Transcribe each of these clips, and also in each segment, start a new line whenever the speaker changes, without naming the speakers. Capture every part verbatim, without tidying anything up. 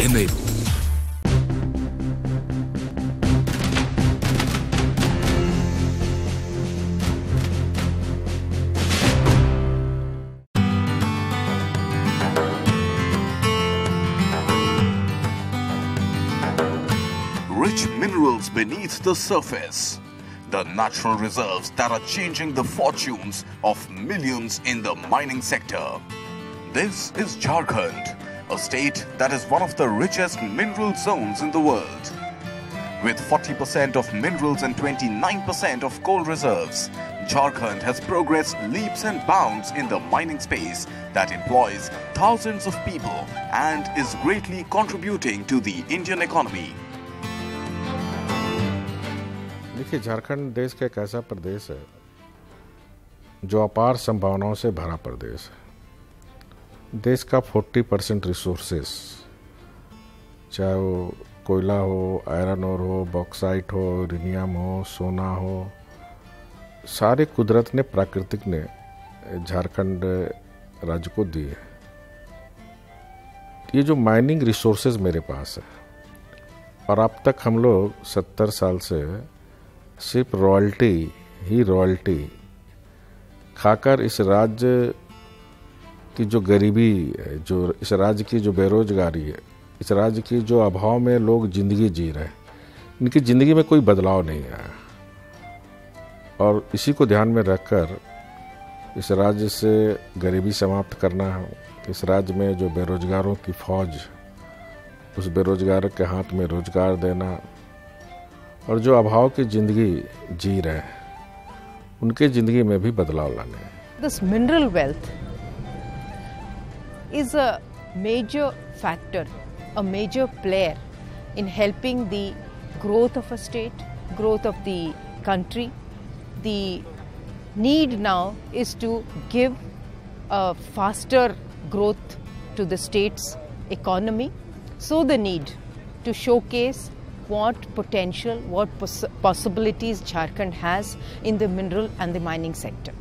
enable.
Rich minerals beneath the surface. The natural reserves that are changing the fortunes of millions in the mining sector. This is Jharkhand, a state that is one of the richest mineral zones in the world. With forty percent of minerals and twenty-nine percent of coal reserves, Jharkhand has progressed leaps and bounds in the mining space that employs thousands of people and is greatly contributing to the Indian economy.
देखिए, झारखंड देश का एक ऐसा प्रदेश है जो अपार संभावनाओं से भरा प्रदेश है। देश का चालीस परसेंट रिसोर्सेस, चाहे वो कोयला हो, आयरन ओर हो, बॉक्साइट हो, यूरेनियम हो, सोना हो, सारे कुदरत ने, प्राकृतिक ने झारखंड राज्य को दी है। ये जो माइनिंग रिसोर्सेज मेरे पास है, और अब तक हम लोग सत्तर साल से सिर्फ रॉयल्टी ही रॉयल्टी खाकर इस राज्य की जो गरीबी है, जो इस राज्य की जो बेरोजगारी है, इस राज्य की जो अभाव में लोग जिंदगी जी रहे हैं, इनकी ज़िंदगी में कोई बदलाव नहीं आया। और इसी को ध्यान में रखकर इस राज्य से गरीबी समाप्त करना, इस राज्य में जो बेरोजगारों की फौज, उस बेरोजगार के हाथ में रोजगार देना, और जो अभाव की जिंदगी जी रहे हैं, उनके जिंदगी में भी बदलाव लाने हैं।
This mineral wealth is a major factor, a major player in helping the growth of a state, growth of the country. The need now is to give a faster growth to the state's economy. So the need to showcase what potential, what poss possibilities Jharkhand has in the mineral and the mining sector.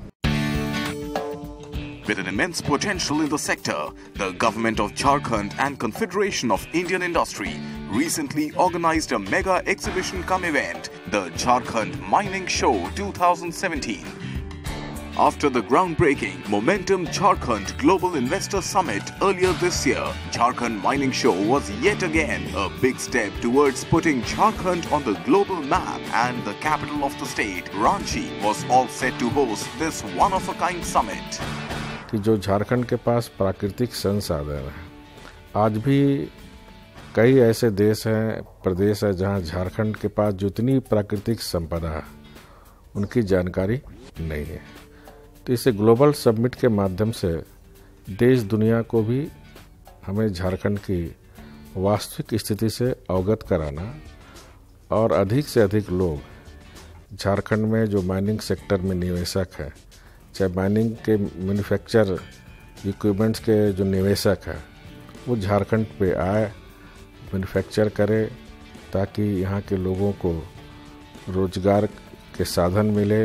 With an immense potential in the sector, the government of Jharkhand and Confederation of Indian Industry recently organized a mega exhibition cum event, the Jharkhand Mining Show twenty seventeen. After the groundbreaking Momentum Jharkhand Global Investor Summit earlier this year, Jharkhand Mining Show was yet again a big step towards putting Jharkhand on the global map, and the capital of the state, Ranchi, was all set to host this one-of-a-kind summit.
कि जो झारखंड के पास प्राकृतिक संसाधन है, आज भी कई ऐसे देश हैं, प्रदेश है जहां झारखंड के पास जितनी प्राकृतिक संपदा है, उनकी जानकारी नहीं है। तो इसे ग्लोबल समिट के माध्यम से देश दुनिया को भी हमें झारखंड की वास्तविक स्थिति से अवगत कराना, और अधिक से अधिक लोग झारखंड में जो माइनिंग सेक्टर में निवेशक हैं, चाहे माइनिंग के मैन्युफैक्चर इक्विपमेंट्स के जो निवेशक हैं, वो झारखंड पे आए, मैन्युफैक्चर करे, ताकि यहाँ के लोगों को रोजगार के साधन मिले।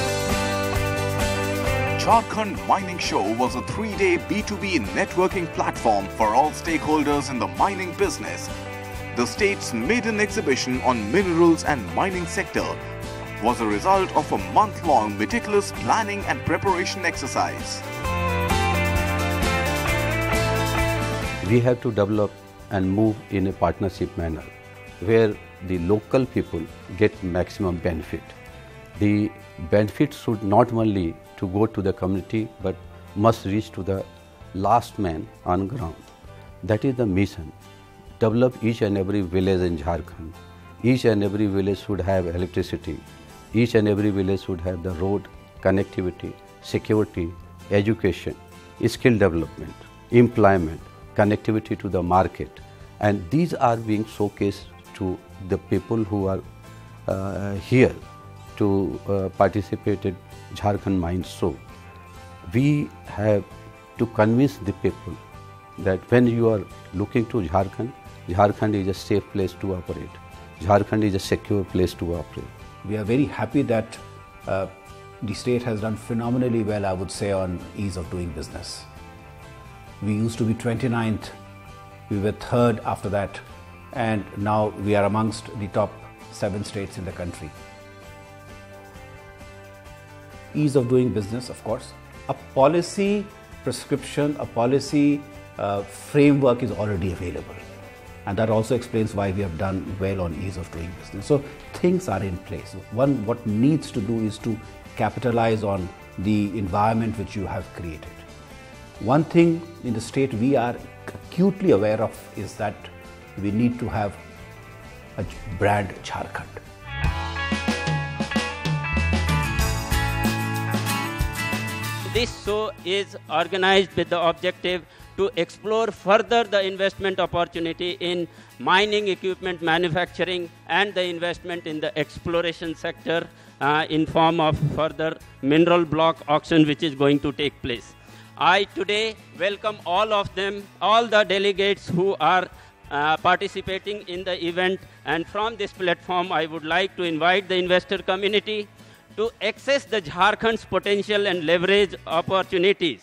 Jharkhand Mining Show was a three-day B two B networking platform for all stakeholders in the mining business. The state's maiden exhibition on minerals and mining sector was a result of a month-long meticulous planning and preparation exercise.
We have to develop and move in a partnership manner where the local people get maximum benefit. The benefit should not only to go to the community but must reach to the last man on ground. That is the mission. Develop each and every village in Jharkhand. Each and every village should have electricity. Each and every village should have the road, connectivity, security, education, skill development, employment, connectivity to the market. And these are being showcased to the people who are uh, here to uh, participate in Jharkhand Mine Show. We have to convince the people that when you are looking to Jharkhand, Jharkhand is a safe place to operate. Jharkhand is a secure place to operate.
We are very happy that uh, the state has done phenomenally well, I would say, on ease of doing business. We used to be twenty-ninth we were third after that, and now we are amongst the top seven states in the country. Ease of doing business, of course. A policy prescription, a policy uh, framework is already available. And that also explains why we have done well on ease of doing business. So things are in place. One, what needs to do is to capitalize on the environment which you have created. One thing in the state we are acutely aware of is that we need to have a brand Jharkhand.
This show is organized with the objective to explore further the investment opportunity in mining equipment manufacturing and the investment in the exploration sector uh, in form of further mineral block auction which is going to take place. I today welcome all of them, all the delegates who are uh, participating in the event, and from this platform I would like to invite the investor community to access the Jharkhand's potential and leverage opportunities.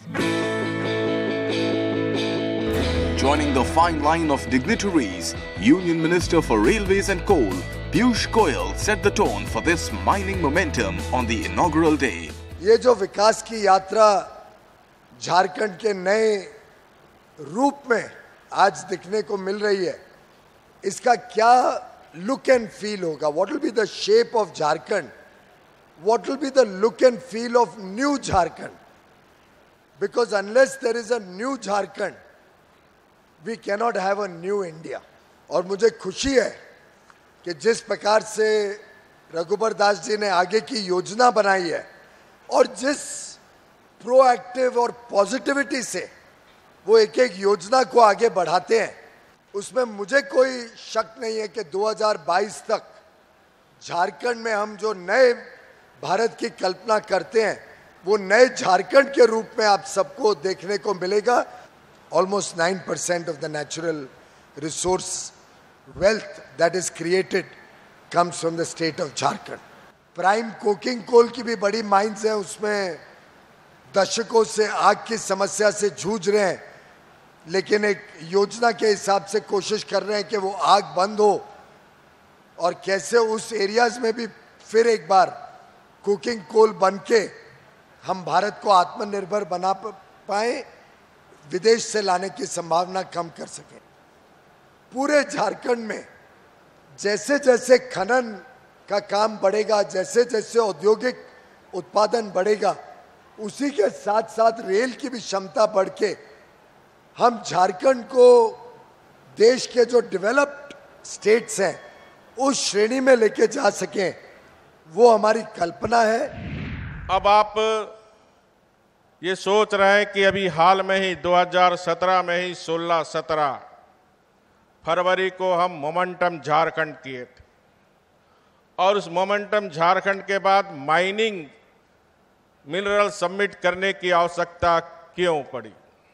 Joining the fine line of dignitaries, Union Minister for Railways and Coal, Piyush Goyal, set the tone for this mining momentum on the inaugural day.
ये जो विकास की यात्रा झारखंड के नए रूप में आज दिखने को मिल रही है, इसका क्या लुक एंड फील होगा? What will be the shape of Jharkhand? What will be the look and feel of new Jharkhand? Because unless there is a new Jharkhand, we cannot have a new India. और मुझे खुशी है कि जिस प्रकार से रघुबर दास जी ने आगे की योजना बनाई है और जिस प्रोएक्टिव और पॉजिटिविटी से वो एक एक योजना को आगे बढ़ाते हैं, उसमें मुझे कोई शक नहीं है कि दो हज़ार बाईस तक झारखंड में हम जो नए भारत की कल्पना करते हैं वो नए झारखंड के रूप में आप सबको देखने को मिलेगा. Almost nine percent of the natural resource wealth that is created comes from the state of Jharkhand. Prime coking coal की भी बड़ी माइंस हैं, उसमें दशकों से आग की समस्या से जूझ रहे हैं, लेकिन एक योजना के हिसाब से कोशिश कर रहे हैं कि वो आग बंद हो और कैसे उस एरियाज में भी फिर एक बार कुकिंग कोल बन के हम भारत को आत्मनिर्भर बना पाए, विदेश से लाने की संभावना कम कर सके. पूरे झारखंड में जैसे जैसे खनन का काम बढ़ेगा, जैसे जैसे औद्योगिक उत्पादन बढ़ेगा, उसी के साथ साथ रेल की भी क्षमता बढ़ के हम झारखंड को देश के जो डेवलप्ड स्टेट्स हैं उस श्रेणी में लेके जा सकें, वो हमारी कल्पना है.
अब आप ये सोच रहे हैं कि अभी हाल में ही दो हज़ार सत्रह में ही सोलह सत्रह फरवरी को हम मोमेंटम झारखंड किए थे, और उस मोमेंटम झारखंड के बाद माइनिंग मिनरल समिट करने की आवश्यकता क्यों पड़ी?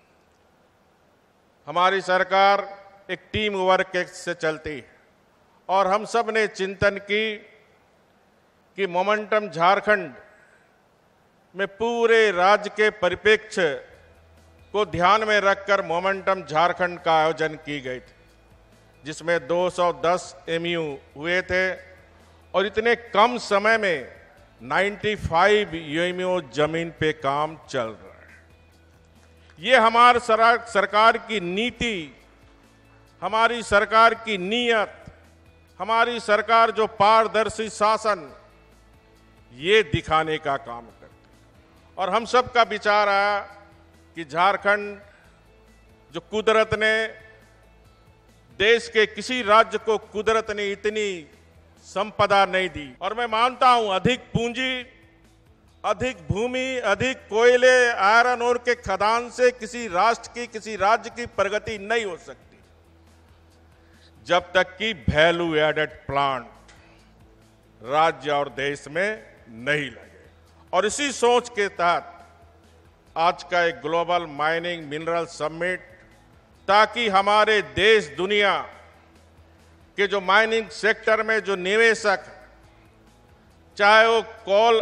हमारी सरकार एक टीम वर्क से चलती है और हम सब ने चिंतन की कि मोमेंटम झारखंड में पूरे राज्य के परिप्रेक्ष्य को ध्यान में रखकर मोमेंटम झारखंड का आयोजन की गई थी, जिसमें दो सौ दस एमयू हुए थे और इतने कम समय में पचानवे एमयू जमीन पे काम चल रहा है. ये हमारी सरकार की नीति, हमारी सरकार की नीयत, हमारी सरकार जो पारदर्शी शासन, ये दिखाने का काम करती है. और हम सब का विचार आया कि झारखंड जो कुदरत ने, देश के किसी राज्य को कुदरत ने इतनी संपदा नहीं दी, और मैं मानता हूं अधिक पूंजी, अधिक भूमि, अधिक कोयले, आयरन ओर के खदान से किसी राष्ट्र की, किसी राज्य की प्रगति नहीं हो सकती जब तक कि वैल्यू एडेड प्लांट राज्य और देश में नहीं लगे. और इसी सोच के तहत आज का एक ग्लोबल माइनिंग मिनरल समिट, ताकि हमारे देश दुनिया के जो माइनिंग सेक्टर में जो निवेशक, चाहे वो कोल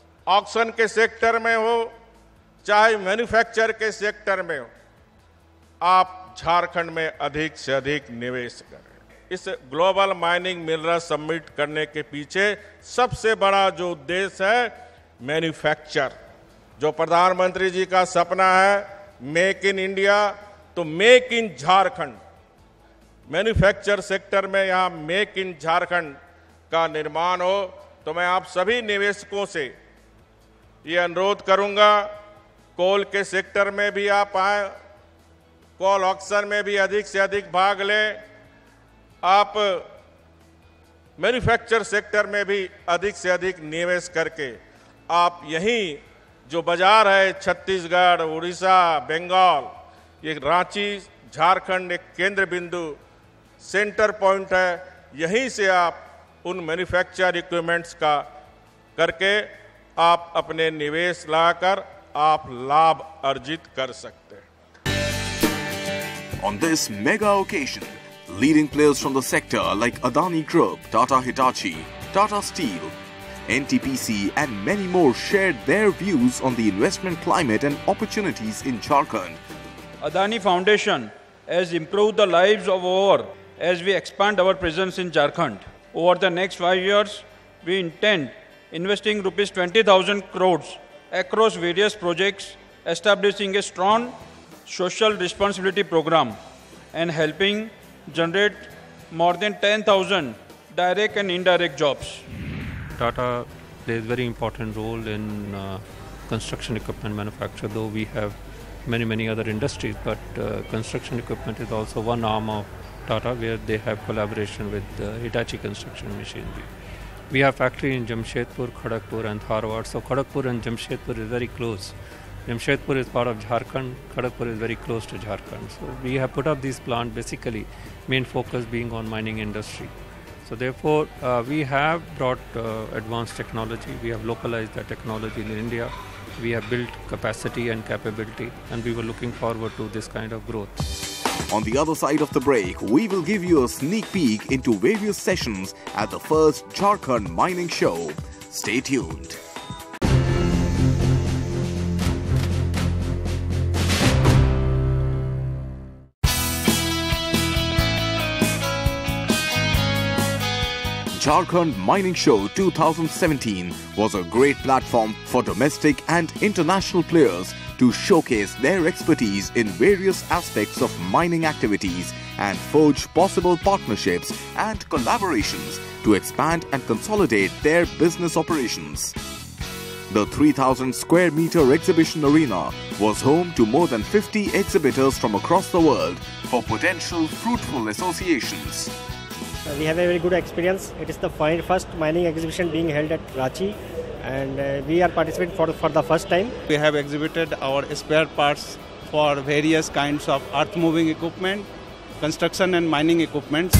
ऑक्शन के सेक्टर में हो, चाहे मैन्युफैक्चर के सेक्टर में हो, आप झारखंड में अधिक से अधिक निवेश करें। इस ग्लोबल माइनिंग मिनरल समिट करने के पीछे सबसे बड़ा जो उद्देश्य है मैन्युफैक्चर, जो प्रधानमंत्री जी का सपना है मेक इन इंडिया, तो make in Jharkhand, manufacture sector में यहाँ मेक इन झारखंड का निर्माण हो। तो मैं आप सभी निवेशकों से ये अनुरोध करूंगा, कोल के सेक्टर में भी आप आए, कोल ऑक्शन में भी अधिक से अधिक भाग लें, आप मैन्युफैक्चर सेक्टर में भी अधिक से अधिक निवेश करके आप यहीं जो बाजार है छत्तीसगढ़, उड़ीसा, बंगाल, ये रांची, झारखंड एक केंद्र बिंदु सेंटर पॉइंट है, यहीं से आप उन मैन्युफैक्चर इक्विपमेंट्स का करके आप अपने निवेश लाकर आप लाभ अर्जित कर सकते हैं।
On this mega occasion, leading players from the sector like Adani Group, Tata Hitachi, Tata Steel, N T P C and many more shared their views on the investment climate and opportunities in Jharkhand.
Adani Foundation has improved the lives of over as we expand our presence in Jharkhand. Over the next five years, we intend investing rupees twenty thousand crores across various projects, establishing a strong social responsibility program and helping generate more than ten thousand direct and indirect jobs.
Tata plays very important role in uh, construction equipment manufacture, though we have many, many other industries, but uh, construction equipment is also one arm of Tata where they have collaboration with uh, Hitachi Construction Machinery. We have factory in Jamshedpur, Kharagpur and Dharwad. So Kharagpur and Jamshedpur is very close. Jamshedpur is part of Jharkhand, Kharagpur is very close to Jharkhand. So we have put up these plants basically, main focus being on mining industry. So therefore, uh, we have brought uh, advanced technology, we have localized that technology in India, we have built capacity and capability, and we were looking forward to this kind of growth.
On the other side of the break, we will give you a sneak peek into various sessions at the first Jharkhand Mining Show. Stay tuned. Jharkhand Mining Show two thousand seventeen was a great platform for domestic and international players to showcase their expertise in various aspects of mining activities and forge possible partnerships and collaborations to expand and consolidate their business operations. The three thousand square meter exhibition arena was home to more than fifty exhibitors from across the world for potential fruitful associations.
We have a very good experience. It is the first mining exhibition being held at Ranchi, and uh, we are participating for, for the first time.
We have exhibited our spare parts for various kinds of earth moving equipment, construction and mining equipment.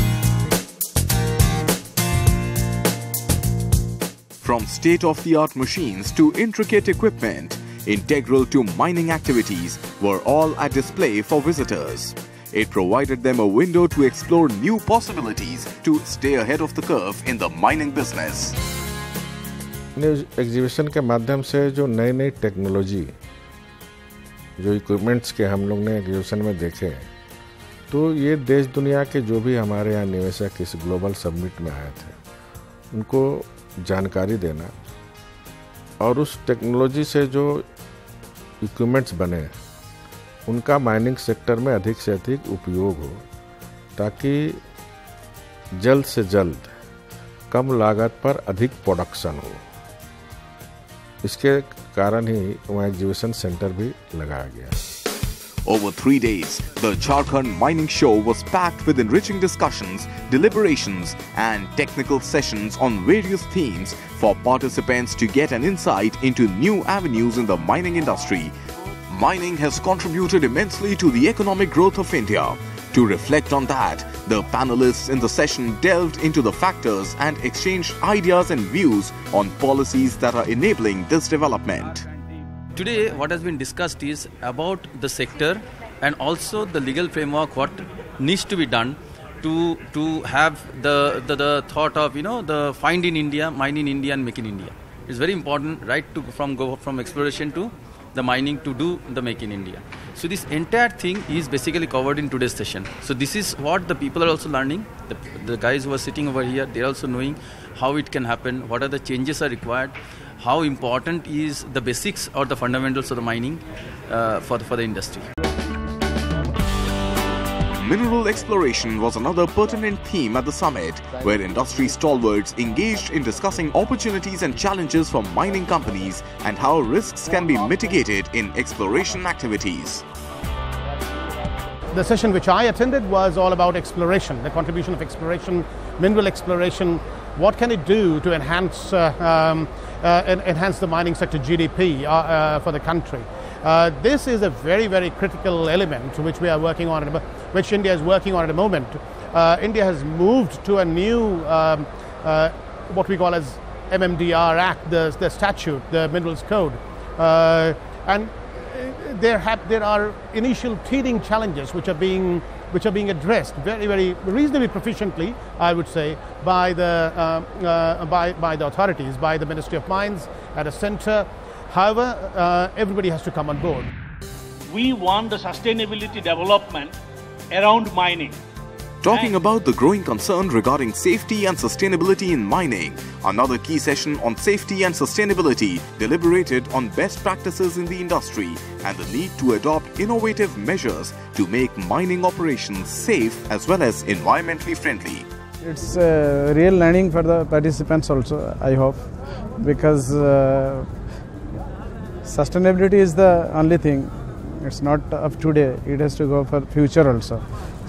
From state-of-the-art machines to intricate equipment, integral to mining activities were all at display for visitors. It provided them a window to explore new possibilities to stay ahead of the curve in the mining business.
Exhibition के माध्यम से जो नई नई technology, जो equipments के हम लोग ने एग्जीबिशन में देखे, तो ये देश दुनिया के जो भी हमारे यहाँ निवेशक इस ग्लोबल समिट में आए थे, उनको जानकारी देना और उस टेक्नोलॉजी से जो इक्विपमेंट्स बने उनका माइनिंग सेक्टर में अधिक से अधिक उपयोग हो, ताकि जल्द से जल्द कम लागत पर अधिक प्रोडक्शन हो। इसके कारण ही वहाँ एग्जीबिशन सेंटर भी लगाया गया।
Over three days, the Jharkhand Mining Show was packed with enriching discussions, deliberations and technical sessions on various themes for participants to get an insight into new avenues in the mining industry. Mining has contributed immensely to the economic growth of India. To reflect on that, the panelists in the session delved into the factors and exchanged ideas and views on policies that are enabling this development.
Today, what has been discussed is about the sector and also the legal framework, what needs to be done to to have the, the, the thought of, you know, the find in India, mine in India and make in India. It's very important, right, to from go from exploration to the mining to do the make in India. So this entire thing is basically covered in today's session. So this is what the people are also learning. The, the guys who are sitting over here, they're also knowing how it can happen, what are the changes are required, how important is the basics or the fundamentals of the mining uh, for, the, for the industry.
Mineral exploration was another pertinent theme at the summit, where industry stalwarts engaged in discussing opportunities and challenges for mining companies and how risks can be mitigated in exploration activities.
The session which I attended was all about exploration, the contribution of exploration, mineral exploration. What can it do to enhance uh, um, uh, enhance the mining sector G D P uh, uh, for the country? Uh, this is a very, very critical element which we are working on, which India is working on at the moment. Uh, India has moved to a new, um, uh, what we call as M M D R Act, the, the statute, the Minerals Code. Uh, and there, have, there are initial teething challenges which are being which are being addressed very, very reasonably proficiently, I would say, by the uh, uh, by by the authorities, by the Ministry of Mines at a centre. However, uh, everybody has to come on board.
We want the sustainability development around mining.
Talking about the growing concern regarding safety and sustainability in mining, another key session on safety and sustainability deliberated on best practices in the industry and the need to adopt innovative measures to make mining operations safe as well as environmentally friendly.
It's uh, real learning for the participants also, I hope, because uh, sustainability is the only thing. It's not of today, it has to go for future also.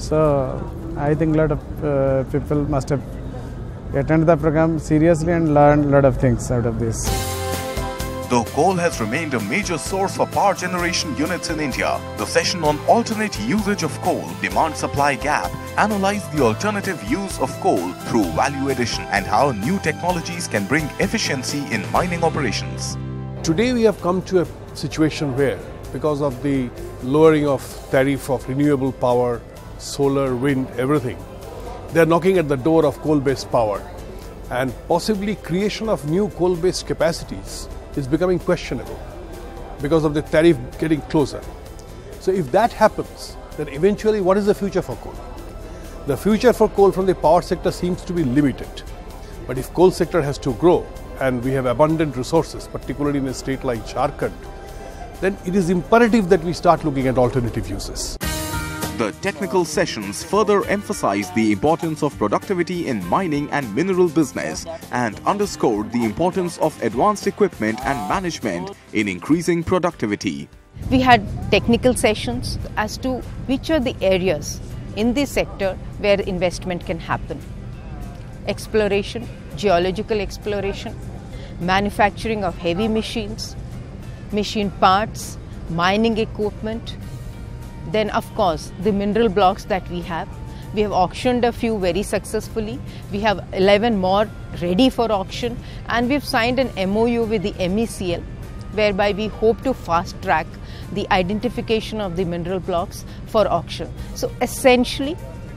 So I think a lot of uh, people must have attended the program seriously and learned a lot of things out of this.
Though coal has remained a major source for power generation units in India, the session on alternate usage of coal, demand-supply gap, analyzed the alternative use of coal through value addition and how new technologies can bring efficiency in mining operations.
Today we have come to a situation where, because of the lowering of tariff of renewable power, solar, wind, everything, they are knocking at the door of coal-based power, and possibly creation of new coal-based capacities is becoming questionable because of the tariff getting closer. So if that happens, then eventually what is the future for coal? The future for coal from the power sector seems to be limited. But if coal sector has to grow and we have abundant resources, particularly in a state like Jharkhand, then it is imperative that we start looking at alternative uses.
The technical sessions further emphasized the importance of productivity in mining and mineral business and underscored the importance of advanced equipment and management in increasing productivity.
We had technical sessions as to which are the areas in this sector where investment can happen. Exploration, geological exploration, manufacturing of heavy machines, machine parts, mining equipment. Then of course the mineral blocks that we have. We have auctioned a few very successfully. We have eleven more ready for auction, and we've signed an M O U with the M E C L whereby we hope to fast track the identification of the mineral blocks for auction. So essentially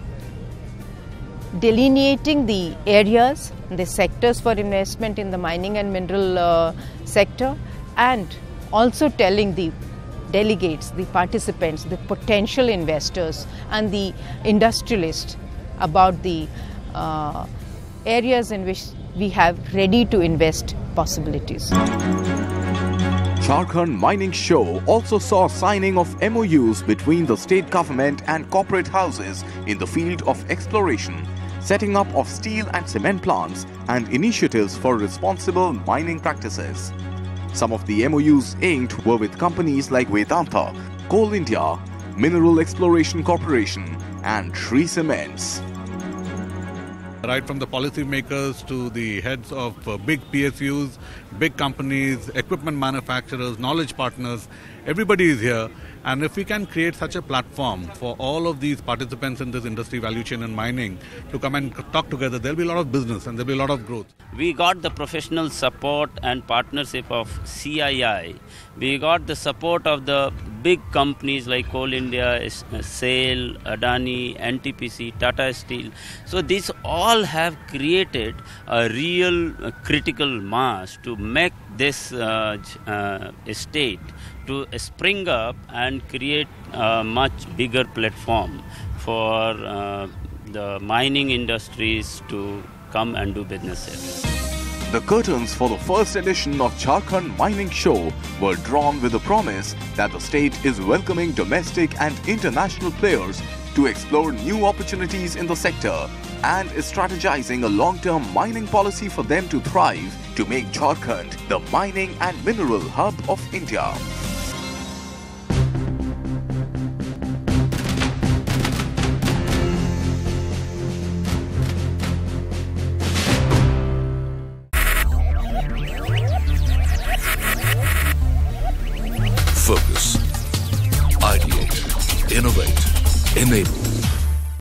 delineating the areas, the sectors for investment in the mining and mineral uh, sector, and also telling the delegates, the participants, the potential investors and the industrialists about the uh, areas in which we have ready to invest possibilities.
Jharkhand Mining Show also saw signing of M O Us between the state government and corporate houses in the field of exploration, setting up of steel and cement plants and initiatives for responsible mining practices. Some of the M O Us inked were with companies like Vedanta, Coal India, Mineral Exploration Corporation and Shree Cements.
Right from the policymakers to the heads of uh, big P S Us, big companies, equipment manufacturers, knowledge partners, everybody is here. And if we can create such a platform for all of these participants in this industry, value chain and mining to come and talk together, there'll be a lot of business and there'll be a lot of growth.
We got the professional support and partnership of C I I. We got the support of the big companies like Coal India, SAIL, Adani, N T P C, Tata Steel. So these all have created a real uh, critical mass to make this uh, uh, state to spring up and create a much bigger platform for uh, the mining industries to come and do business here.
The curtains for the first edition of Jharkhand Mining Show were drawn with the promise that the state is welcoming domestic and international players to explore new opportunities in the sector and is strategizing a long-term mining policy for them to thrive to make Jharkhand the mining and mineral hub of India.